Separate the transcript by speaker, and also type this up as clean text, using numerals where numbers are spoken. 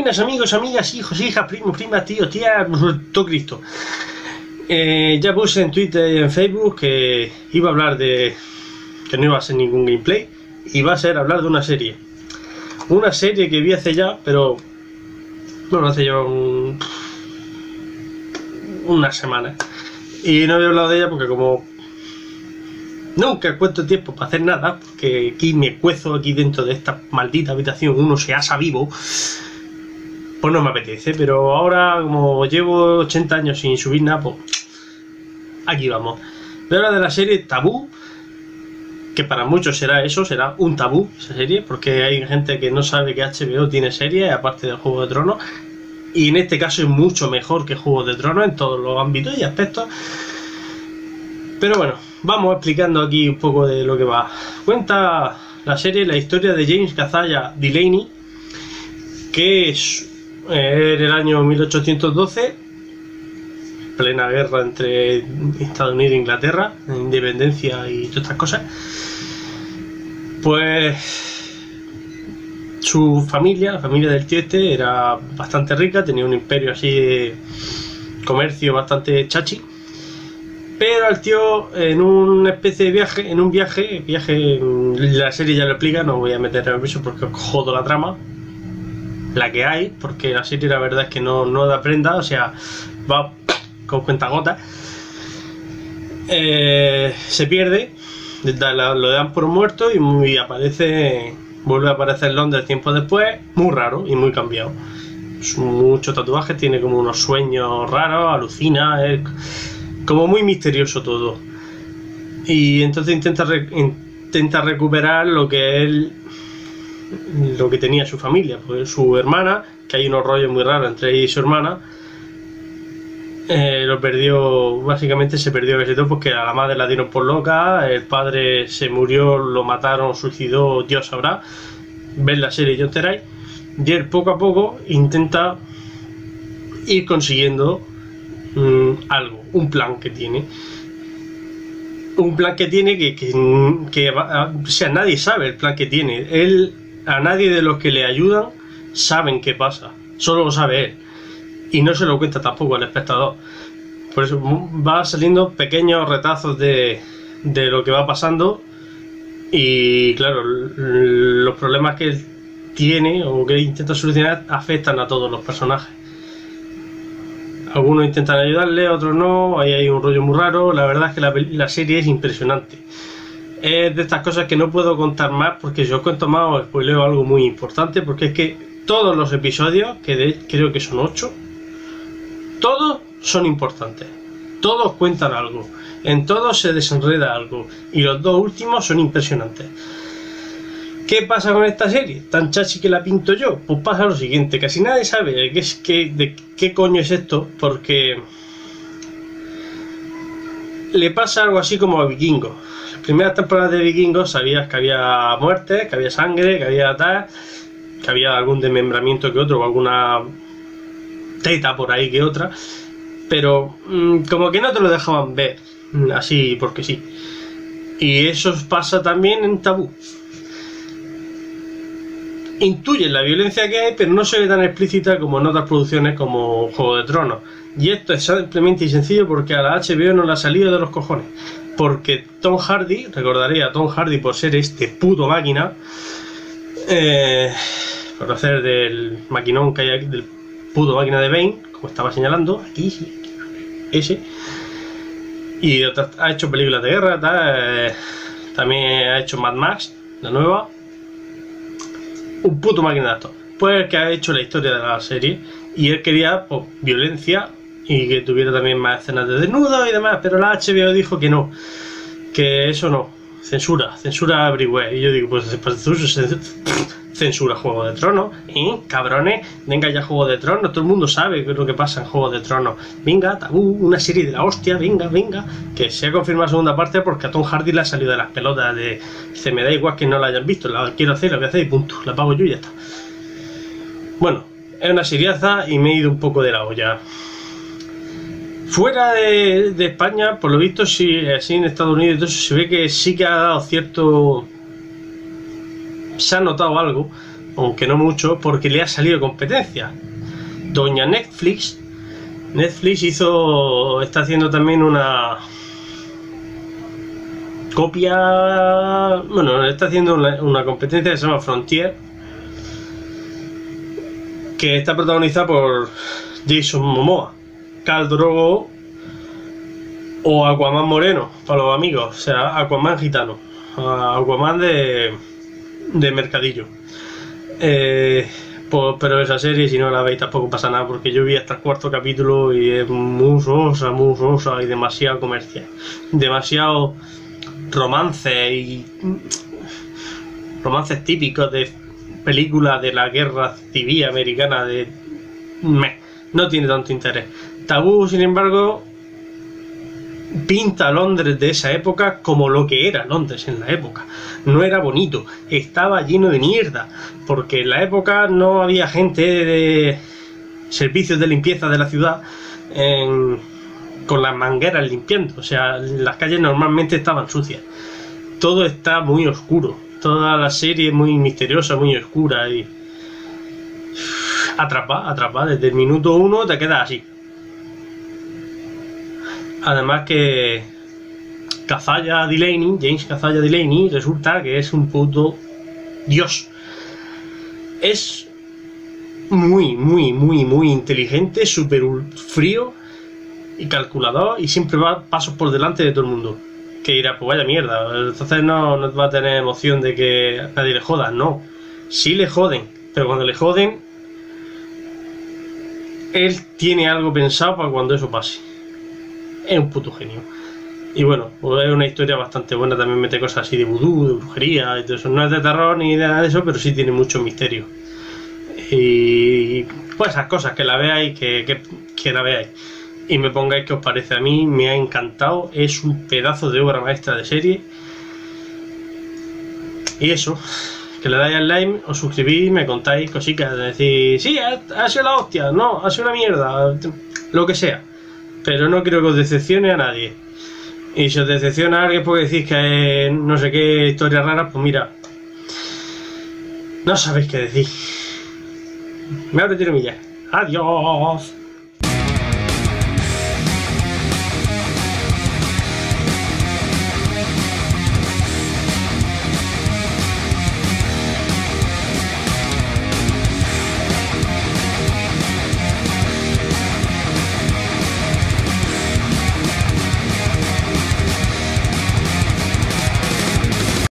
Speaker 1: Buenas amigos, amigas, hijos, hijas, primos, primas, tíos, tías, todo Cristo. Ya puse en Twitter y en Facebook que iba a hablar de... que no iba a ser ningún gameplay, iba a ser hablar de una serie. Una serie que vi hace ya, pero... bueno, hace ya una semana. Y no había hablado de ella porque como... nunca encuentro tiempo para hacer nada, porque aquí me cuezo aquí dentro de esta maldita habitación, uno se asa vivo, pues no me apetece. Pero ahora, como llevo 80 años sin subir nada, pues aquí vamos. Voy a hablar de la serie Tabú, que para muchos será eso, será un tabú esa serie, porque hay gente que no sabe que HBO tiene series aparte de Juego de Tronos, y en este caso es mucho mejor que Juego de Tronos en todos los ámbitos y aspectos. Pero bueno, vamos explicando aquí un poco de lo que va. Cuenta la serie la historia de James Kazaya Delaney, que es en el año 1812, plena guerra entre Estados Unidos e Inglaterra, independencia y todas estas cosas. Pues su familia, la familia del tío este, era bastante rica, tenía un imperio así de comercio bastante chachi. Pero al tío, en una especie de viaje, en un viaje, la serie ya lo explica, no voy a meter en el viso porque os jodo la trama, la que hay, porque la serie la verdad es que no da prenda, o sea, va con cuentagotas. Se pierde, lo dan por muerto y aparece, vuelve a aparecer en Londres tiempo después, muy raro y muy cambiado. Muchos tatuajes, tiene como unos sueños raros, alucina, es como muy misterioso todo. Y entonces intenta recuperar lo que tenía su familia, pues su hermana, que hay unos rollos muy raros entre ella y su hermana. Lo perdió, básicamente se perdió casi todo porque a la madre la dieron por loca, el padre se murió, lo mataron, suicidó, Dios sabrá. Ves la serie y yo enteráis. Y él poco a poco intenta ir consiguiendo algo, un plan que tiene. Un plan que tiene o sea, nadie sabe el plan que tiene. A nadie de los que le ayudan saben qué pasa, solo lo sabe él. Y no se lo cuenta tampoco al espectador. Por eso va saliendo pequeños retazos de lo que va pasando. Y claro, los problemas que él tiene o que intenta solucionar afectan a todos los personajes. Algunos intentan ayudarle, otros no. Ahí hay un rollo muy raro. La verdad es que la serie es impresionante. Es de estas cosas que no puedo contar más, porque si os cuento más os spoileo algo muy importante. Porque es que todos los episodios, que creo que son 8, todos son importantes, todos cuentan algo, en todos se desenreda algo, y los dos últimos son impresionantes. ¿Qué pasa con esta serie? Tan chachi que la pinto yo. Pues pasa lo siguiente, casi nadie sabe de qué coño es esto, porque le pasa algo así como a Vikingos. Las primeras temporadas de Vikingos sabías que había muerte, que había sangre, que había tal, que había algún desmembramiento que otro, o alguna teta por ahí que otra, pero como que no te lo dejaban ver así porque sí. Y eso pasa también en Tabú. Intuyen la violencia que hay, pero no se ve tan explícita como en otras producciones como Juego de Tronos. Y esto es simplemente y sencillo porque a la HBO no le ha salido de los cojones. Porque Tom Hardy, recordaré a Tom Hardy por ser este puto máquina, por hacer del maquinón que hay aquí, del puto máquina de Bane, como estaba señalando, aquí sí, ese. Y ha hecho películas de guerra, también ha hecho Mad Max, la nueva. Un puto máquina de actor. Pues el que ha hecho la historia de la serie. Y él quería, pues, violencia y que tuviera también más escenas de desnudo y demás. Pero la HBO dijo que no, que eso no. Censura everywhere. Y yo digo, pues censura Juego de Tronos, cabrones, venga ya Juego de Tronos, todo el mundo sabe lo que pasa en Juego de Tronos, venga, Tabú, una serie de la hostia, venga, que se ha confirmado la segunda parte porque a Tom Hardy le ha salido de las pelotas se me da igual que no la hayan visto, la quiero hacer, la voy a hacer y punto, la pago yo y ya está. Bueno, es una seriaza y me he ido un poco de la olla. Fuera de España, por lo visto, sí, así en Estados Unidos, entonces se ve que sí que ha dado cierto... se ha notado algo, aunque no mucho, porque le ha salido competencia. Doña Netflix está haciendo también una copia, bueno, está haciendo una competencia que se llama Frontier, que está protagonizada por Jason Momoa, Khal Drogo o Aquaman moreno, para los amigos, o sea, Aquaman gitano, Aquaman de mercadillo. Pero esa serie, si no la veis, tampoco pasa nada, porque yo vi hasta el 4º capítulo y es muy sosa y demasiado comercial, demasiado romances típicos de películas de la guerra civil americana, no tiene tanto interés. Tabú, sin embargo, pinta a Londres de esa época como lo que era Londres en la época. No era bonito, estaba lleno de mierda, porque en la época no había gente de servicios de limpieza de la ciudad con las mangueras limpiando, o sea, las calles normalmente estaban sucias. Todo está muy oscuro, toda la serie es muy misteriosa, muy oscura y atrapa, desde el minuto 1 te quedas así. Además que James Kazaya Delaney, resulta que es un puto dios. Es muy inteligente, súper frío y calculador, y siempre va pasos por delante de todo el mundo. Que dirá, pues vaya mierda, entonces no va a tener emoción de que a nadie le joda. No, sí le joden, pero cuando le joden, él tiene algo pensado para cuando eso pase. Es un puto genio. Y bueno, pues es una historia bastante buena, también mete cosas así de vudú, de brujería y todo eso. No es de terror ni de nada de eso, pero sí tiene mucho misterio. Y pues esas cosas, que la veáis, que la veáis y me pongáis qué os parece. A mí me ha encantado, es un pedazo de obra maestra de serie. Y eso, que le dais al like, os suscribís, me contáis cositas, de decir, sí, ha sido la hostia, no, ha sido una mierda, lo que sea. Pero no creo que os decepcione a nadie. Y si os decepciona a alguien porque decís que no sé qué historias raras, pues mira, no sabéis qué decir. Me retiro ya. Adiós.